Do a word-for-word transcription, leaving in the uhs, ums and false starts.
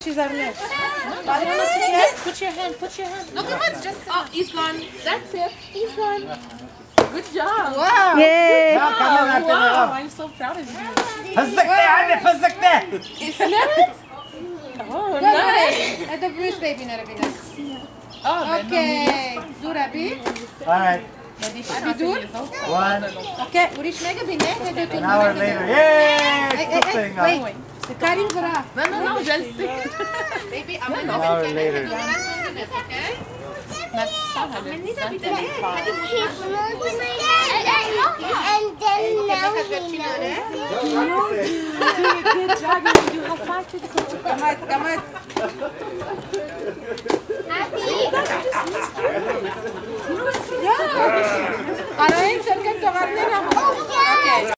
She's our nurse. Put your hand, put your hand. No, come on, just. Oh, he's gone. That's it. He's gone. Good job. Wow. Yay! Wow, wow, I'm so proud of you. فزقتي عادي فزقتي. Oh, nice. هذا بروس بيبي نربينا. Oh, اوكي. دور ابي. Alright, ابي دور. one اوكي. وريش ميجا بينه هذا an hour later. Yay! Hey, hey, hey, Cooking wait. up. Karim Farah. No, no, no, just. Baby, I'm An hour later. okay? And then now he knows. Good job. You have five to the coach. كمان كمان. أنا يمكن كنت غنينا.